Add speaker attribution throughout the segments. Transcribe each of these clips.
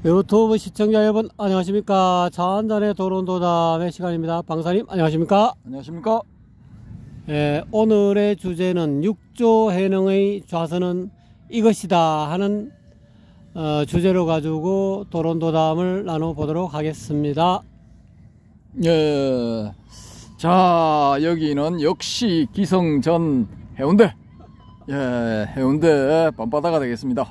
Speaker 1: 유튜브 시청자 여러분 안녕하십니까. 차 한잔의 도론도담의 시간입니다. 방사님 안녕하십니까.
Speaker 2: 안녕하십니까.
Speaker 1: 오늘의 주제는 육조 해능의 좌선은 이것이다 하는 주제로 가지고 도론도담을 나눠보도록 하겠습니다.
Speaker 2: 예. 자, 여기는 역시 기성전 해운대. 예, 해운대 밤바다가 되겠습니다.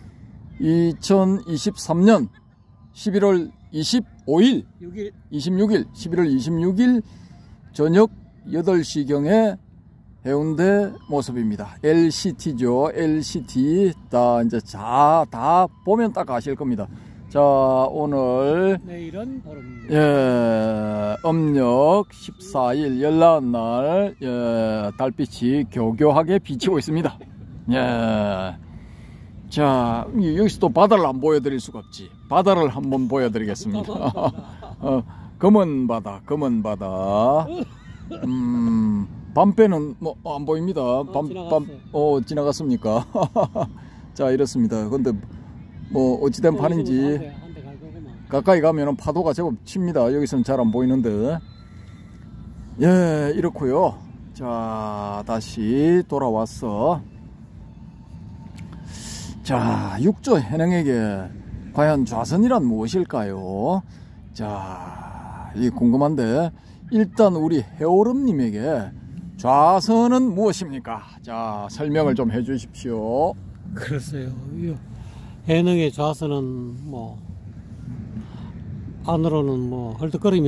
Speaker 2: 2023년 11월 26일 11월 26일 저녁 8시경의 해운대 모습입니다. LCT죠. LCT. 이제 다 보면 딱 아실 겁니다. 자, 오늘
Speaker 1: 내일은 보름.
Speaker 2: 예, 음력 14일 열나날 달빛이 교교하게 비치고 있습니다. 예. 자, 여기서 또 바다를 안 보여드릴 수가 없지. 바다를 한번 보여드리겠습니다. 검은 바다. 밤배는 뭐 안 보입니다. 지나갔습니까? 자, 이렇습니다. 근데 뭐 어찌된 판인지 가까이 가면은 파도가 제법 칩니다. 여기서는 잘 안 보이는데. 예, 이렇고요. 자, 다시 돌아왔어. 자, 육조 해능에게 과연 좌선이란 무엇일까요? 자, 이 궁금한데 일단 우리 해오름님에게 좌선은 무엇입니까? 자, 설명을 좀 해주십시오.
Speaker 1: 글쎄요, 해능의 좌선은 뭐 안으로는 뭐 헐떡거림이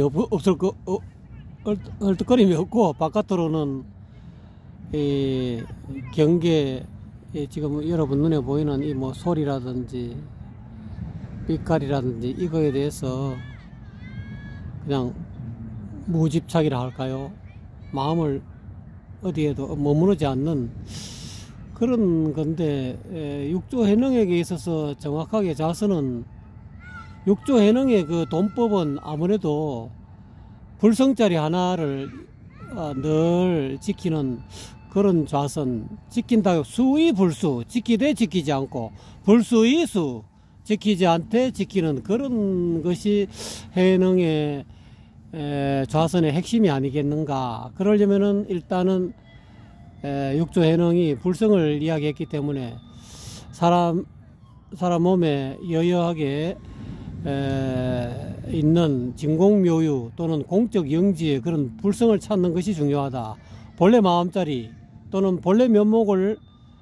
Speaker 1: 헐떡거림이 없고 바깥으로는 이 경계 지금 여러분 눈에 보이는 이 뭐 소리라든지 빛깔이라든지 이거에 대해서 그냥 무집착이라 할까요? 마음을 어디에도 머무르지 않는 그런 건데, 육조 해능에게 있어서 정확하게 좌선은 육조 해능의 그 돈법은 아무래도 불성자리 하나를 늘 지키는 그런 좌선, 지킨다, 수의 불수, 지키되 지키지 않고 불수의 수, 지키지 않되 지키는 그런 것이 해능의 좌선의 핵심이 아니겠는가. 그러려면은 일단은 육조 해능이 불성을 이야기했기 때문에 사람 몸에 여여하게 있는 진공묘유 또는 공적 영지의 그런 불성을 찾는 것이 중요하다. 본래 마음자리 또는 본래 면목을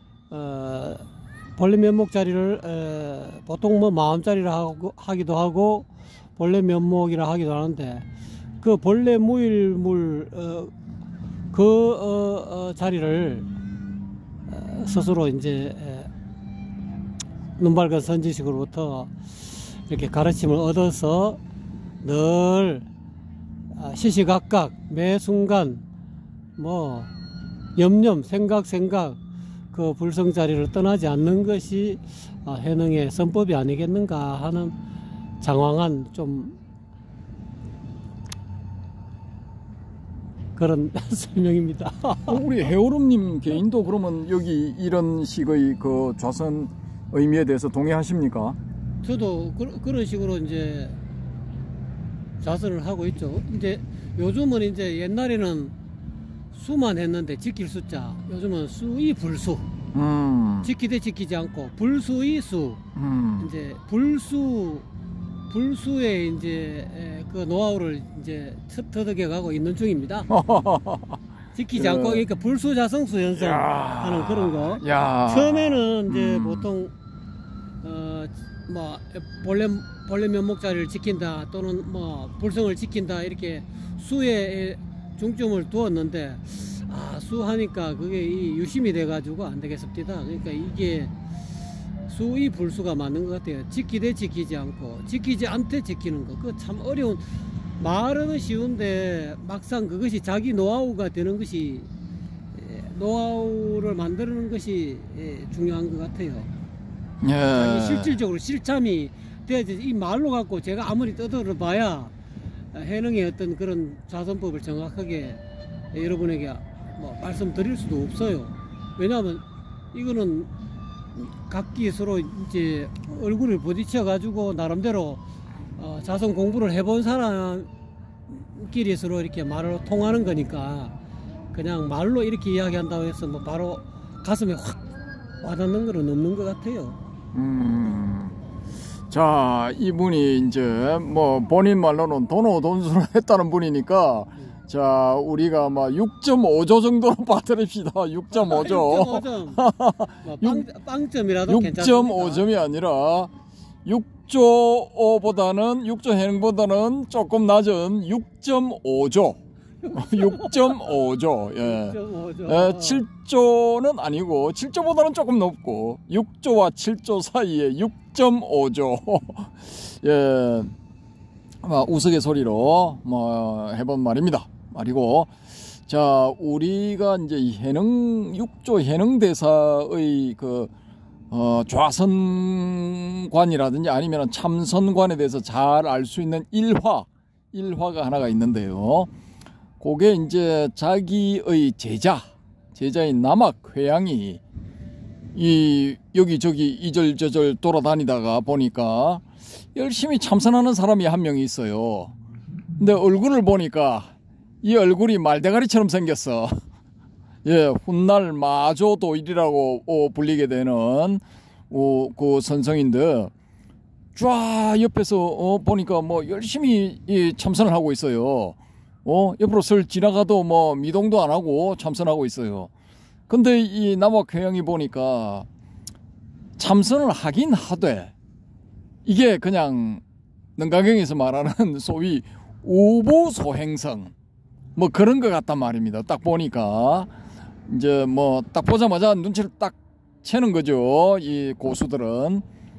Speaker 1: 본래 면목자리를 보통 뭐 마음자리라 하기도 하고 본래 면목이라 하기도 하는데, 그 본래 무일물 자리를 스스로 이제 눈발과 선지식으로부터 이렇게 가르침을 얻어서 늘 시시각각 매 순간 뭐 염염 생각 그 불성자리를 떠나지 않는 것이 해능의 선법이 아니겠는가 하는 장황한 좀 그런 설명입니다.
Speaker 2: 우리 해오름님 개인도 그러면 여기 이런 식의 그 좌선 의미에 대해서 동의하십니까?
Speaker 1: 저도 그런 식으로 이제 좌선을 하고 있죠. 이제 요즘은 이제 옛날에는 수만 했는데 지킬 숫자, 요즘은 수의 불수, 지키되 지키지 않고 불수의 수, 이제 불수의 이제 그 노하우를 이제 터득해 가고 있는 중입니다. 지키지 않고, 그러니까 불수자성수 연습하는 그런 거. 처음에는 이제 보통 뭐 본래 면목자리를 지킨다 또는 뭐 불성을 지킨다 이렇게 수에 중점을 두었는데, 수하니까 그게 이 유심이 돼 가지고 안 되겠습니다. 그러니까 이게 수의 불수가 맞는 것 같아요. 지키되 지키지 않고 지키지 않되 지키는 거, 그거 참 어려운, 말은 쉬운데 막상 그것이 자기 노하우가 되는 것이, 노하우를 만드는 것이 중요한 것 같아요. 자기 실질적으로 실참이 돼야지. 이 말로 갖고 제가 아무리 떠들어 봐야 해능의 어떤 그런 좌선법을 정확하게 여러분에게 뭐 말씀드릴 수도 없어요. 왜냐하면 이거는 각기 서로 이제 얼굴을 부딪혀 가지고 나름대로 자선 공부를 해본 사람끼리 서로 이렇게 말로 통하는 거니까 그냥 말로 이렇게 이야기한다고 해서 뭐 바로 가슴에 확 와닿는 건 없는 것 같아요.
Speaker 2: 자, 이분이 이제 뭐 본인 말로는 돈수를 했다는 분이니까 자, 우리가 막 6.5조 정도로 봐드립시다. 6.5조.
Speaker 1: 6.5점. 빵점이라도 괜찮습니다.
Speaker 2: 6.5점이 아니라 6조보다는 6조 해능보다는 조금 낮은 6.5조. 6.5조. 예.
Speaker 1: 6.5조.
Speaker 2: 7조는 아니고 7조보다는 조금 높고 6조와 7조 사이에 6.5조. 예. 우스갯소리로 뭐 해본 말입니다. 말이고, 자, 우리가 이제 해능 6조 해능대사의 그 좌선관이라든지 아니면 참선관에 대해서 잘 알 수 있는 일화가 하나가 있는데요. 그게 이제 자기의 제자인 남학회양이 여기저기 이절저절 돌아다니다가 보니까 열심히 참선하는 사람이 한 명이 있어요. 근데 얼굴을 보니까 이 얼굴이 말대가리처럼 생겼어. 예, 훗날 마조도일이라고 불리게 되는 그 선성인데 쫙 옆에서 보니까 뭐 열심히 참선을 하고 있어요. 옆으로 슬 지나가도 뭐 미동도 안 하고 참선하고 있어요. 근데 이 남학회양이 보니까 참선을 하긴 하되 이게 그냥 능가경에서 말하는 소위 우보소행성 뭐 그런 것 같단 말입니다. 딱 보니까 이제 뭐 딱 보자마자 눈치를 딱 채는 거죠. 이 고수들은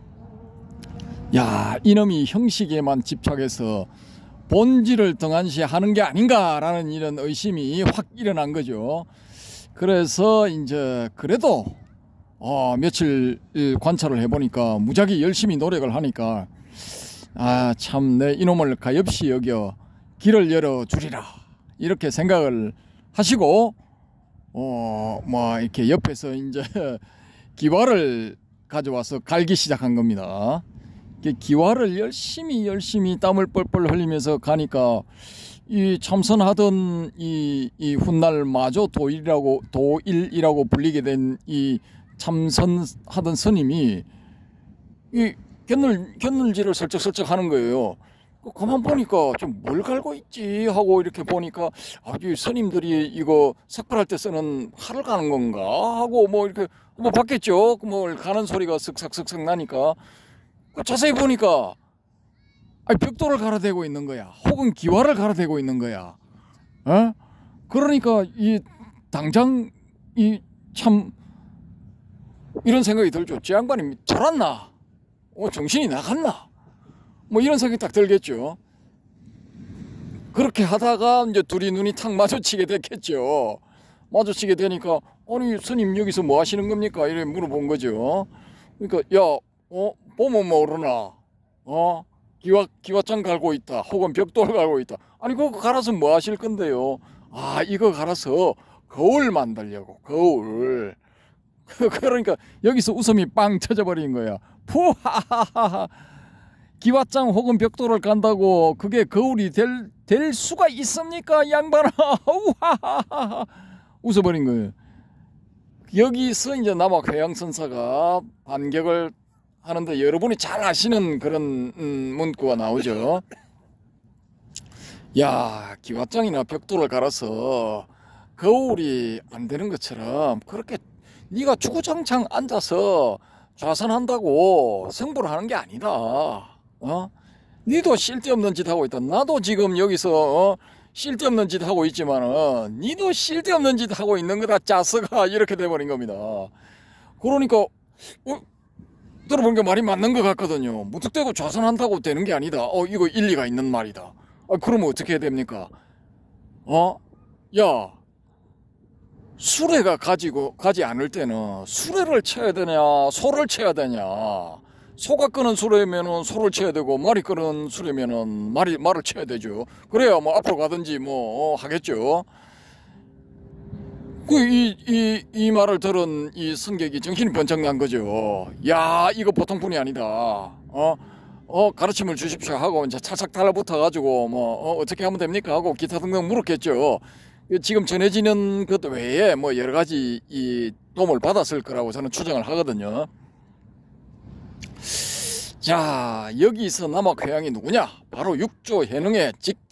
Speaker 2: 야, 이놈이 형식에만 집착해서 본질을 등한시하는 게 아닌가라는 이런 의심이 확 일어난 거죠. 그래서 이제 그래도 며칠 관찰을 해보니까 무지하게 열심히 노력을 하니까 참 내 이놈을 가엾이 여겨 길을 열어주리라 이렇게 생각을 하시고 뭐 이렇게 옆에서 이제 기와를 가져와서 갈기 시작한 겁니다. 기와를 열심히 땀을 뻘뻘 흘리면서 가니까 이 참선하던 이 훗날 마조 도일이라고 불리게 된 이 참선하던 스님이 이 곁눈질을 슬쩍슬쩍 하는 거예요. 가만 보니까 좀 뭘 갈고 있지 하고 이렇게 보니까 이 스님들이 이거 석불할 때 쓰는 활을 가는 건가 하고 뭐 이렇게 뭐 봤겠죠. 뭐 가는 소리가 슥삭슥삭 나니까 자세히 보니까 벽돌을 갈아대고 있는 거야. 혹은 기와를 갈아대고 있는 거야. 그러니까 이 당장 이 참 이런 생각이 들죠. 저 양반이 저랐나? 정신이 나갔나? 뭐 이런 생각이 딱 들겠죠. 그렇게 하다가 이제 둘이 눈이 탁 마주치게 됐겠죠. 마주치게 되니까 아니 스님 여기서 뭐 하시는 겁니까? 이렇게 물어본 거죠. 그러니까 야 보면 모르나? 기와장 갈고 있다. 혹은 벽돌 갈고 있다. 아니 그거 갈아서 뭐 하실 건데요? 이거 갈아서 거울 만들려고. 거울. 그러니까 여기서 웃음이 빵 터져버린 거야. 푸하하하. 기와장 혹은 벽돌을 간다고 그게 거울이 될 수가 있습니까? 양반아. 우하하하. 웃어버린 거예요. 여기서 이제 남학회양선사가 반격을 하는데 여러분이 잘 아시는 그런 문구가 나오죠. 야, 기와장이나 벽돌을 갈아서 거울이 안 되는 것처럼 그렇게 네가 주구장창 앉아서 좌선한다고 승부를 하는 게 아니다. 니도 쓸데없는 짓 하고 있다. 나도 지금 여기서 쓸데없는 짓 하고 있지만은 니도 쓸데없는 짓 하고 있는 거다. 짜스가 이렇게 돼버린 겁니다. 그러니까 들어보니까 말이 맞는 것 같거든요. 무턱대고 좌선한다고 되는 게 아니다. 이거 일리가 있는 말이다. 그러면 어떻게 해야 됩니까? 야, 수레가 가지 않을 때는 수레를 쳐야 되냐, 소를 쳐야 되냐. 소가 끄는 수레면은 소를 쳐야 되고 말이 끄는 수레면은 말을 쳐야 되죠. 그래야 뭐 앞으로 가든지 뭐 하겠죠. 이 말을 들은 이 승객이 정신이 번쩍 난 거죠. 야, 이거 보통 분이 아니다. 가르침을 주십시오 하고 이제 찰싹 달라붙어 가지고 어떻게 하면 됩니까 하고 기타 등등 물었겠죠. 지금 전해지는 것 외에 뭐 여러 가지 이 도움을 받았을 거라고 저는 추정을 하거든요. 자, 여기서 남학회양이 누구냐? 바로 육조해능의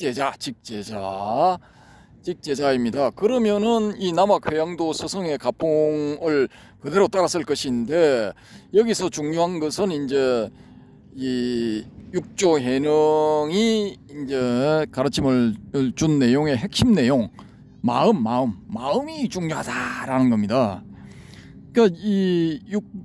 Speaker 2: 직제자입니다. 그러면은 이 남학회양도 서성의 가풍을 그대로 따랐을 것인데, 여기서 중요한 것은 이제 이 육조해능이 이제 가르침을 준 내용의 핵심 내용, 마음이 중요하다라는 겁니다. 그러니까 이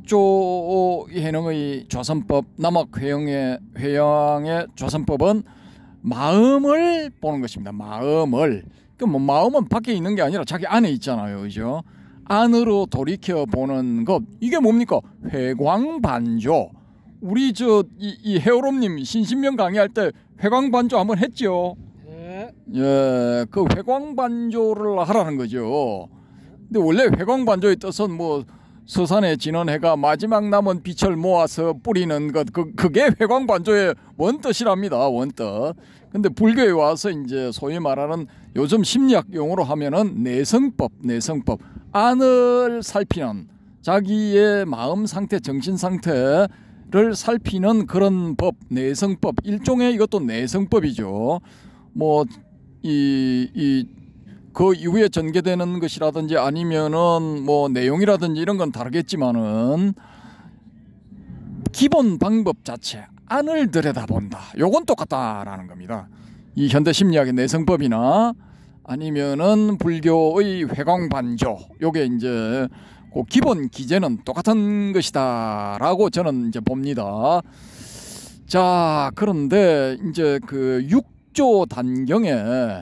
Speaker 2: 육조해능의 조선법, 남학회양의 조선법은 마음을 보는 것입니다. 마음을. 그 뭐 마음은 밖에 있는 게 아니라 자기 안에 있잖아요, 그죠? 안으로 돌이켜 보는 것, 이게 뭡니까? 회광반조. 우리 이 해오롬님 신신명 강의할 때 회광반조 한번 했죠.
Speaker 1: 네.
Speaker 2: 예, 그 회광반조를 하라는 거죠. 근데 원래 회광반조의 뜻은 뭐 서산에 지는 해가 마지막 남은 빛을 모아서 뿌리는 것, 그게 회광반조의 원뜻이랍니다. 원뜻. 근데 불교에 와서 이제 소위 말하는 요즘 심리학 용어로 하면은 내성법. 안을 살피는, 자기의 마음 상태, 정신 상태를 살피는 그런 법, 내성법. 일종의 이것도 내성법이죠. 뭐 그 이후에 전개되는 것이라든지 아니면은 뭐 내용이라든지 이런 건 다르겠지만은 기본 방법 자체, 안을 들여다본다. 요건 똑같다라는 겁니다. 이 현대 심리학의 내성법이나 아니면은 불교의 회광반조, 요게 이제 그 기본 기제는 똑같은 것이다라고 저는 이제 봅니다. 자, 그런데 이제 그 육조 단경에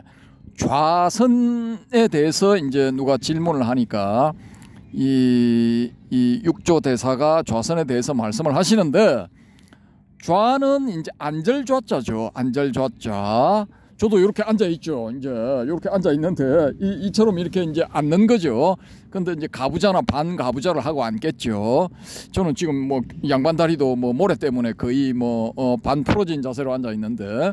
Speaker 2: 좌선에 대해서 이제 누가 질문을 하니까 이 육조 대사가 좌선에 대해서 말씀을 하시는데, 좌는 이제 안절좌자죠. 안절좌자. 저도 이렇게 앉아 있죠. 이제 이렇게 앉아 있는데 이처럼 이렇게 이제 앉는 거죠. 근데 이제 가부좌나 반가부좌를 하고 앉겠죠. 저는 지금 뭐 양반다리도 뭐 모래 때문에 거의 반 풀어진 자세로 앉아 있는데,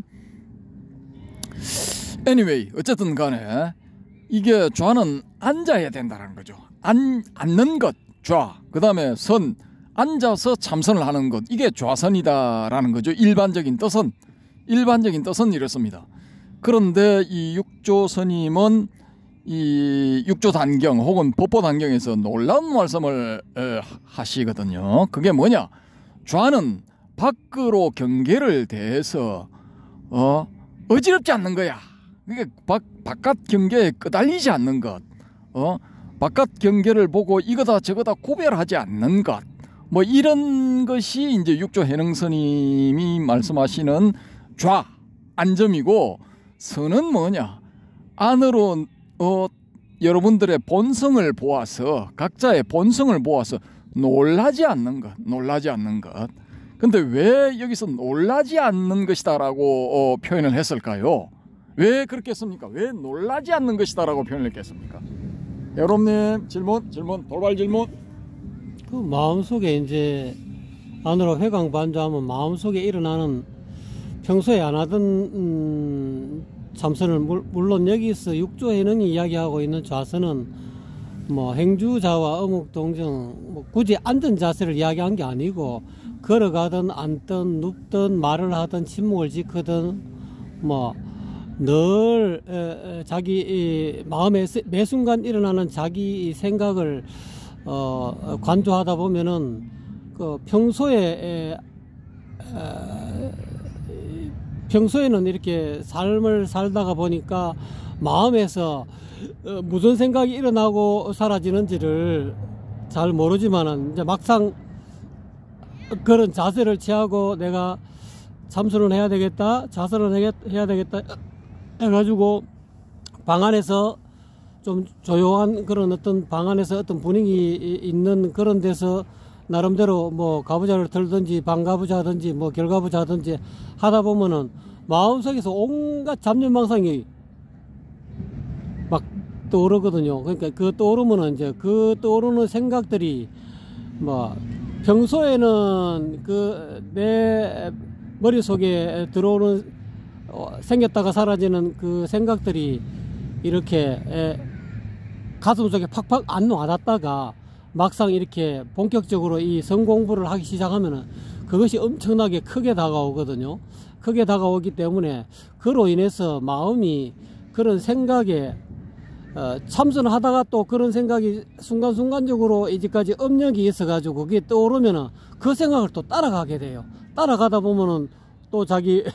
Speaker 2: anyway, 어쨌든 간에 이게 좌는 앉아야 된다는 거죠. 앉는 것, 좌. 그 다음에 선, 앉아서 참선을 하는 것, 이게 좌선이다라는 거죠. 일반적인 뜻은 이렇습니다. 그런데 이 육조 스님은 이 육조 단경 혹은 법보 단경에서 놀라운 말씀을 하시거든요. 그게 뭐냐? 좌는 밖으로 경계를 대해서 어지럽지 않는 거야. 그게 바깥 경계에 끄달리지 않는 것, 바깥 경계를 보고 이거다 저거다 구별하지 않는 것, 뭐 이런 것이 이제 육조 해능 스님이 말씀하시는 좌, 안점이고, 선은 뭐냐? 안으로 여러분들의 본성을 보아서, 각자의 본성을 보아서 놀라지 않는 것. 근데 왜 여기서 놀라지 않는 것이다라고 표현을 했을까요? 왜 그렇게 했습니까? 왜 놀라지 않는 것이다라고 표현을 했겠습니까? 여러분님 질문, 돌발 질문.
Speaker 1: 그 마음속에 이제 안으로 회광반조하면 마음속에 일어나는 평소에 안 하던 참선을, 물론 여기서 육조해능이 이야기하고 있는 좌선은 뭐 행주자와 어묵동정, 뭐 굳이 앉은 자세를 이야기한 게 아니고, 걸어가든 앉든 눕든 말을 하든 침묵을 지키든 뭐 늘 자기 마음에 매 순간 일어나는 자기 생각을 관조하다 보면은 그 평소에는 이렇게 삶을 살다가 보니까 마음에서 무슨 생각이 일어나고 사라지는지를 잘 모르지만은 이제 막상 그런 자세를 취하고 내가 참선을 해야 되겠다, 자선을 해야 되겠다 해가지고 방 안에서 좀 조용한 그런 어떤 방 안에서 어떤 분위기 있는 그런 데서 나름대로 뭐 가부좌를 들든지 반가부좌 하든지 뭐 결가부좌 하든지 하다 보면은 마음속에서 온갖 잡념망상이 막 떠오르거든요. 그러니까 그 떠오르면은 이제 그 떠오르는 생각들이 뭐 평소에는 그 내 머릿속에 들어오는 생겼다가 사라지는 그 생각들이 이렇게 가슴속에 팍팍 안 와닿다가 막상 이렇게 본격적으로 이 성공부를 하기 시작하면은 그것이 엄청나게 크게 다가오거든요. 크게 다가오기 때문에 그로 인해서 마음이 그런 생각에 참선하다가 또 그런 생각이 순간순간적으로 이제까지 업력이 있어가지고 그게 떠오르면은 그 생각을 또 따라가게 돼요. 따라가다 보면은 또 자기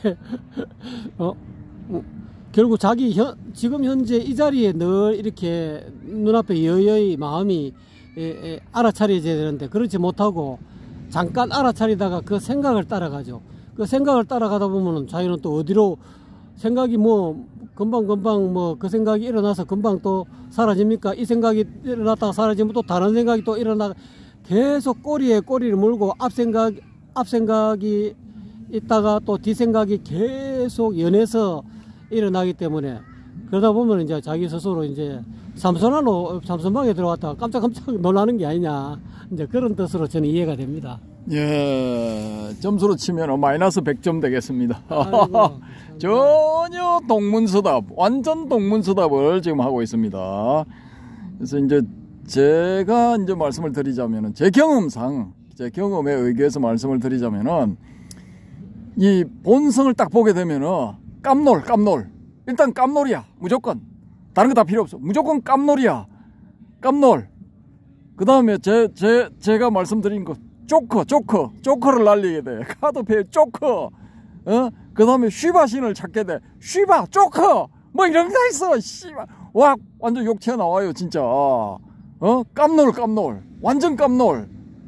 Speaker 1: 결국 자기 지금 현재 이 자리에 늘 이렇게 눈앞에 여여히 마음이 알아차려져야 되는데 그렇지 못하고 잠깐 알아차리다가 그 생각을 따라가죠. 그 생각을 따라가다 보면은 자기는 또 어디로 생각이 뭐 금방 뭐 그 생각이 일어나서 금방 또 사라집니까? 이 생각이 일어났다가 사라지면 또 다른 생각이 또 일어나 계속 꼬리에 꼬리를 물고 앞생각이 있다가 또 뒷생각이 계속 연해서 일어나기 때문에 그러다 보면 이제 자기 스스로 이제 삼선방에 들어갔다가 깜짝 놀라는 게 아니냐 이제 그런 뜻으로 저는 이해가 됩니다.
Speaker 2: 예, 점수로 치면 마이너스 100점 되겠습니다.
Speaker 1: 아이고,
Speaker 2: 전혀 동문서답, 완전 동문서답을 지금 하고 있습니다. 그래서 이제 제가 이제 말씀을 드리자면은 제 경험상, 제 경험에 의해서 말씀을 드리자면은 이 본성을 딱 보게 되면은 깜놀. 일단 깜놀이야. 무조건. 다른 거 다 필요 없어. 무조건 깜놀이야. 깜놀. 그 다음에 제가 말씀드린 거 조커를 날리게 돼. 카드페이 조커. 그 다음에 쉬바신을 찾게 돼. 쉬바, 조커. 뭐 이런 게 다 있어. 씨발. 와, 완전 욕 튀어나와요, 진짜. 깜놀. 완전 깜놀.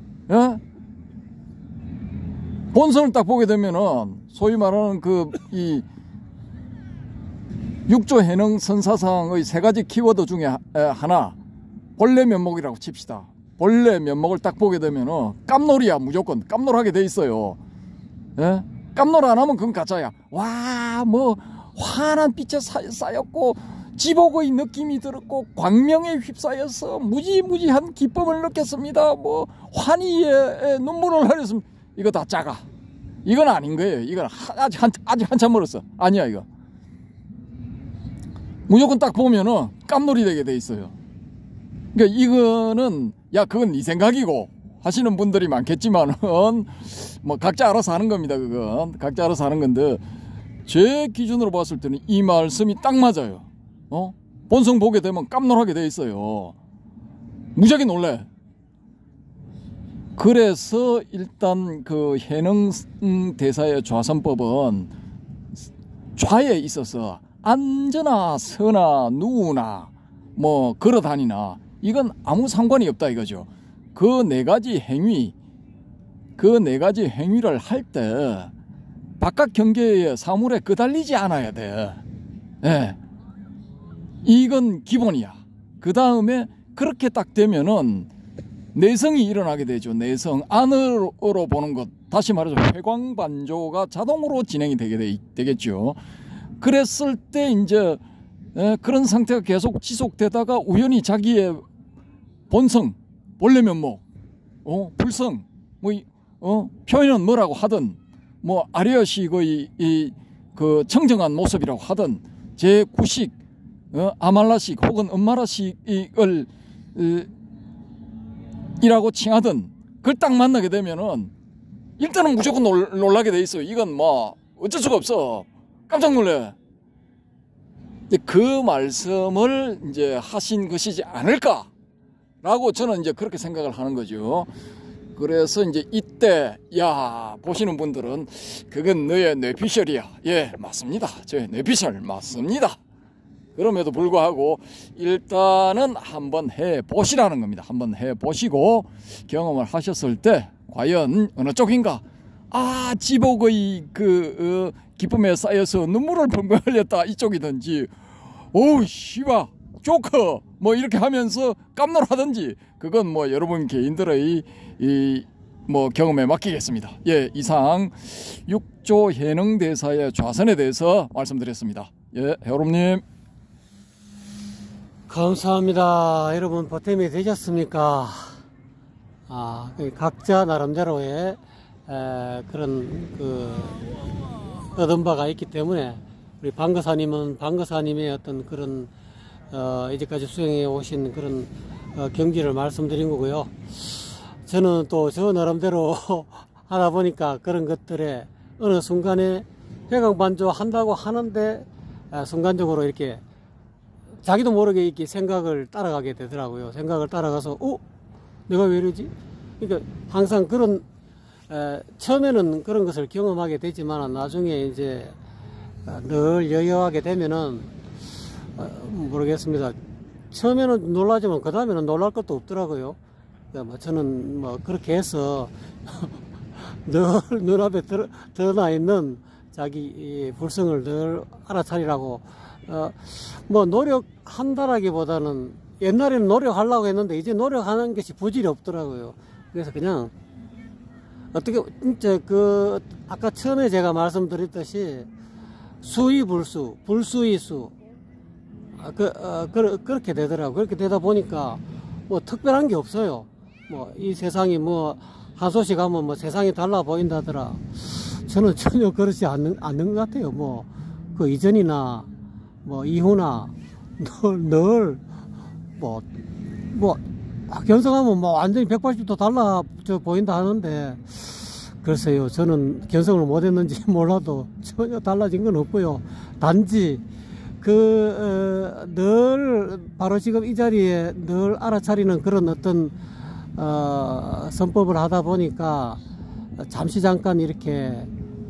Speaker 2: 본성을 딱 보게 되면은, 소위 말하는 이 6조 해능 선사상의 3가지 키워드 중에 하나, 본래 면목이라고 칩시다. 본래 면목을 딱 보게 되면은 깜놀이야. 무조건 깜놀하게 돼 있어요. 예? 깜놀 안 하면 그건 가짜야. 와, 뭐 환한 빛에 쌓였고 지복의 느낌이 들었고 광명에 휩싸여서 무지무지한 기쁨을 느꼈습니다. 뭐 환희에 눈물을 흘렸습니다. 이거 다 짜가. 이건 아닌 거예요. 이건 아직 한참 멀었어. 아니야 이거. 무조건 딱 보면은 깜놀이 되게 돼 있어요. 그러니까 이거는 야 그건 네 생각이고 하시는 분들이 많겠지만은 뭐 각자 알아서 하는 겁니다. 그건 각자 알아서 하는 건데 제 기준으로 봤을 때는 이 말씀이 딱 맞아요. 본성 보게 되면 깜놀하게 돼 있어요. 무지하게 놀래. 그래서 일단 그 해능 대사의 좌선법은 좌에 있어서 앉으나 서나 누우나 뭐 걸어다니나 이건 아무 상관이 없다 이거죠. 그 4가지 행위를 할 때 바깥 경계의 사물에 끄달리지 않아야 돼. 예. 이건 기본이야. 그 다음에 그렇게 딱 되면은 내성이 일어나게 되죠. 내성 안으로 보는 것. 다시 말해서 회광반조가 자동으로 진행이 되겠죠. 그랬을 때 이제 그런 상태가 계속 지속되다가 우연히 자기의 본성, 본래 면목, 불성, 표현은 뭐라고 하든, 뭐 아리아식의 그 청정한 모습이라고 하든, 제9식, 아말라식 혹은 음마라식을 이라고 칭하든, 그걸 딱 만나게 되면은 일단은 무조건 놀라게 돼 있어요. 이건 뭐 어쩔 수가 없어. 깜짝 놀래. 그 말씀을 이제 하신 것이지 않을까라고 저는 이제 그렇게 생각을 하는 거죠. 그래서 이제 이때 보시는 분들은 그건 너의 뇌피셜이야. 예, 맞습니다. 저의 뇌피셜 맞습니다. 그럼에도 불구하고 일단은 한번 해보시라는 겁니다. 한번 해보시고 경험을 하셨을 때 과연 어느 쪽인가? 지복의 기쁨에 쌓여서 눈물을 펑펑 흘렸다 이쪽이든지 오우 씨바 조커 뭐 이렇게 하면서 깜놀하든지 그건 뭐 여러분 개인들의 뭐 경험에 맡기겠습니다. 예, 이상 6조 해능대사의 좌선에 대해서 말씀드렸습니다. 예, 여러분님.
Speaker 1: 감사합니다. 여러분 보탬이 되셨습니까? 각자 나름대로의 그런 얻은 바가 있기 때문에 우리 방거사님은 방거사님의 어떤 그런 이제까지 수행해 오신 그런 경지를 말씀드린 거고요. 저는 또 저 나름대로 하다 보니까 그런 것들에 어느 순간에 회광반조 한다고 하는데 순간적으로 이렇게 자기도 모르게 이렇게 생각을 따라가게 되더라고요. 생각을 따라가서 내가 왜 이러지? 그러니까 항상 그런 처음에는 그런 것을 경험하게 되지만 나중에 이제 늘 여여하게 되면은 모르겠습니다. 처음에는 놀라지만 그 다음에는 놀랄 것도 없더라고요. 그러니까 저는 그렇게 해서 늘 눈앞에 드러나 있는 자기 불성을 늘 알아차리라고 노력한다라기보다는 옛날에는 노력하려고 했는데 이제 노력하는 것이 부질이 없더라고요. 그래서 그냥 어떻게 진짜 아까 처음에 제가 말씀드렸듯이 수의불수, 불수의수 그렇게 되더라고요. 그렇게 되다 보니까 특별한 게 없어요. 이 세상이 하소식 하면 세상이 달라 보인다더라. 저는 전혀 그렇지 않는 것 같아요. 그 이전이나 이후나 늘 견성하면 완전히 180도 달라 보인다 하는데 글쎄요, 저는 견성을 못했는지 몰라도 전혀 달라진 건 없고요. 단지 늘 바로 지금 이 자리에 늘 알아차리는 그런 어떤 선법을 하다 보니까 잠시 잠깐 이렇게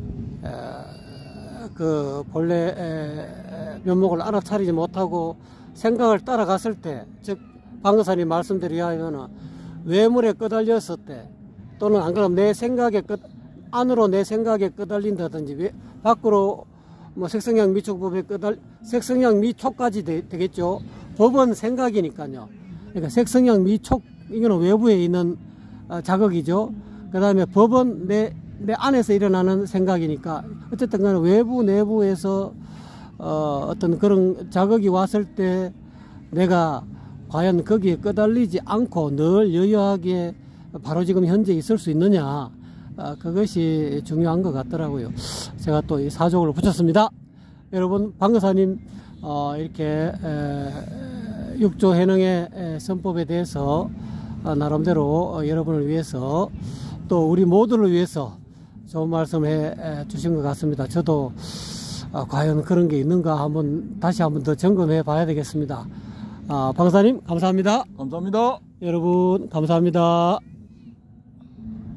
Speaker 1: 본래 면목을 알아차리지 못하고 생각을 따라갔을 때, 즉 방거사님 말씀대로 하면 외물에 끄달렸을 때, 또는 안 그러면 안으로 내 생각에 끄달린다든지 밖으로 색성향 미촉법에 색성향 미촉까지 되겠죠. 법은 생각이니까요. 그러니까 색성향 미촉 이거는 외부에 있는 자극이죠. 그 다음에 법은 내 안에서 일어나는 생각이니까 어쨌든 간에 외부 내부에서 어떤 그런 자극이 왔을 때 내가 과연 거기에 끄달리지 않고 늘 여유하게 바로 지금 현재 있을 수 있느냐, 그것이 중요한 것 같더라고요. 제가 또 이 사족을 붙였습니다. 여러분 방거사님 이렇게 육조 해능의 선법에 대해서 나름대로 여러분을 위해서 또 우리 모두를 위해서 좋은 말씀 해 주신 것 같습니다. 저도 과연 그런 게 있는가 다시 한번 더 점검해 봐야 되겠습니다. 방거사님 감사합니다.
Speaker 2: 감사합니다.
Speaker 1: 여러분 감사합니다.